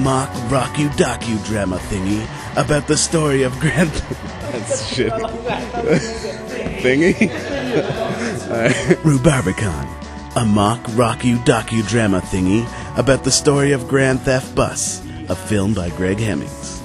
Mock-Rock-Docu-Drama thingy about the story of Grand... That's shit. Thingy? Rubarbicon, a Mock-Rock-Docu-Drama thingy about the story of Grand Theft Bus, a film by Greg Hemmings.